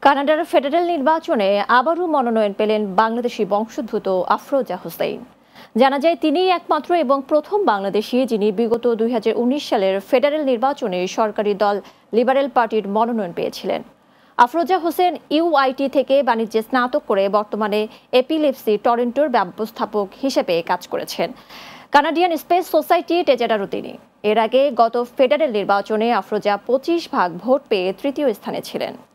কানাডার ফেডারেল নির্বাচনে আবারও মনোনয়ন পেলেন বাংলাদেশি বংশোদ্ভূত আফরোজা হোসেন। জানা যায় তিনিই একমাত্র এবং প্রথম বাংলাদেশি যিনি বিগত 2019 সালের ফেডারেল নির্বাচনে সরকারি দল লিবারেল পার্টির মনোনয়ন পেয়েছিলেন। আফরোজা হোসেন ইউআইটি থেকে বাণিজ্যে স্নাতক করে বর্তমানে এপিলেপসি টরন্টোর ব্যবস্থাপক হিসেবে কাজ করেছেন। কানাডিয়ান স্পেস সোসাইটি টেজেরারও তিনি। এর আগে গত ফেডারেল নির্বাচনে আফরোজা 25% ভোট পেয়ে তৃতীয় স্থানে ছিলেন।